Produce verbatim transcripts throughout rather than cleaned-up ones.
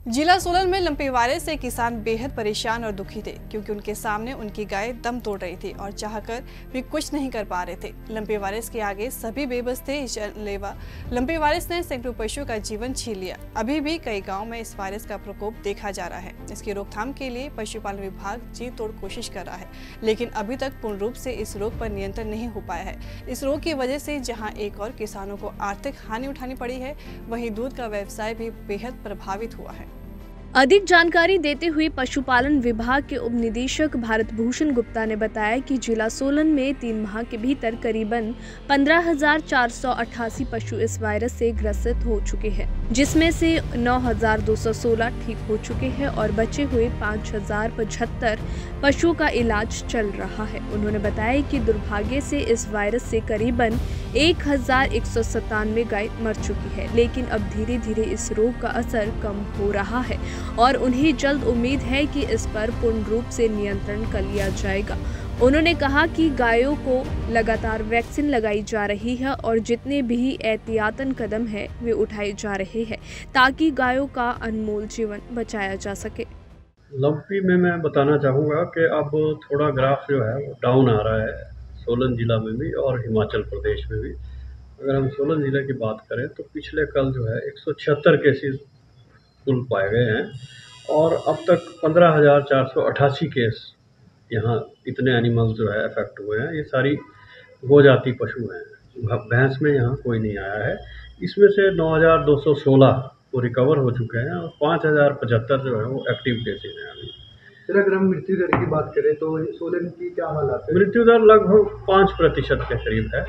जिला सोलन में lumpy virus से किसान बेहद परेशान और दुखी थे क्योंकि उनके सामने उनकी गाय दम तोड़ रही थी और चाहकर भी कुछ नहीं कर पा रहे थे। लंपी वायरस के आगे सभी बेबस थे। इस जानलेवा लंपी वायरस ने सैकड़ों पशुओं का जीवन छीन लिया। अभी भी कई गाँव में इस वायरस का प्रकोप देखा जा रहा है। इसकी रोकथाम के लिए पशुपालन विभाग जी तोड़ कोशिश कर रहा है, लेकिन अभी तक पूर्ण रूप से इस रोग पर नियंत्रण नहीं हो पाया है। इस रोग की वजह से जहाँ एक और किसानों को आर्थिक हानि उठानी पड़ी है, वहीं दूध का व्यवसाय भी बेहद प्रभावित हुआ है। अधिक जानकारी देते हुए पशुपालन विभाग के उप निदेशक भारत भूषण गुप्ता ने बताया कि जिला सोलन में तीन माह के भीतर करीबन पंद्रह हजार चार सौ अट्ठासी पशु इस वायरस से ग्रसित हो चुके हैं, जिसमें से नौ हजार दो सौ सोलह ठीक हो चुके हैं और बचे हुए पाँच हजार पचहत्तर पशुओं का इलाज चल रहा है। उन्होंने बताया कि दुर्भाग्य से इस वायरस से करीबन एक हजार एक सौ सत्तानवे गाय मर चुकी है, लेकिन अब धीरे धीरे इस रोग का असर कम हो रहा है और उन्हें जल्द उम्मीद है कि इस पर पूर्ण रूप से नियंत्रण कर लिया जाएगा। उन्होंने कहा कि गायों को लगातार वैक्सीन लगाई जा रही है और जितने भी एहतियातन कदम है वे उठाए जा रहे हैं ताकि गायों का अनमोल जीवन बचाया जा सके। लंपी में मैं बताना चाहूँगा कि अब थोड़ा ग्राफ जो है वो डाउन आ रहा है सोलन ज़िला में भी और हिमाचल प्रदेश में भी। अगर हम सोलन ज़िले की बात करें तो पिछले कल जो है एक सौ छिहत्तर केसेस कुल पाए गए हैं और अब तक पंद्रह हज़ार चार सौ अट्ठासी केस यहाँ इतने एनिमल्स जो है अफेक्ट हुए हैं। ये सारी गोजाति पशु हैं, भैंस में यहाँ कोई नहीं आया है। इसमें से नौ हज़ार दो सौ सोलह वो रिकवर हो चुके हैं और पाँच हज़ार पचहत्तर जो है वो एक्टिव केसेज हैं अभी। फिर अगर हम मृत्यु दर की बात करें तो सोलन की क्या हालात है? मृत्यु दर लगभग पाँच प्रतिशत के करीब है।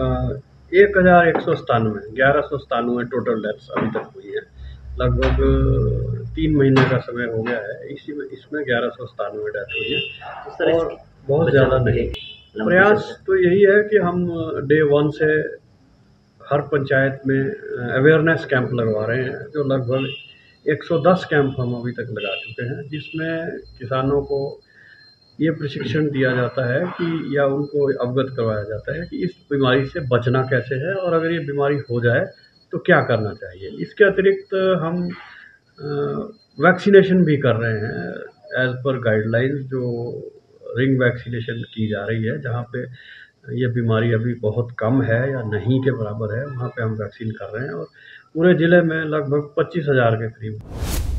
एक हज़ार एक सौ सतानवे ग्यारह सौ सतानवे टोटल डेथ्स अभी तक हुई है। लगभग तीन महीने का समय हो गया है, इसी में इसमें ग्यारह सौ सतानवे डेथ हुई है और बहुत ज़्यादा नहीं। प्रयास तो यही है कि हम डे वन से हर पंचायत में अवेयरनेस कैंप लगवा रहे हैं, जो लगभग एक सौ दस कैंप हम अभी तक लगा चुके हैं, जिसमें किसानों को ये प्रशिक्षण दिया जाता है कि या उनको अवगत करवाया जाता है कि इस बीमारी से बचना कैसे है और अगर ये बीमारी हो जाए तो क्या करना चाहिए। इसके अतिरिक्त हम वैक्सीनेशन भी कर रहे हैं एज़ पर गाइडलाइंस, जो रिंग वैक्सीनेशन की जा रही है। जहाँ पे ये बीमारी अभी बहुत कम है या नहीं के बराबर है, वहाँ पे हम वैक्सीन कर रहे हैं और पूरे ज़िले में लगभग पच्चीस हज़ार के करीब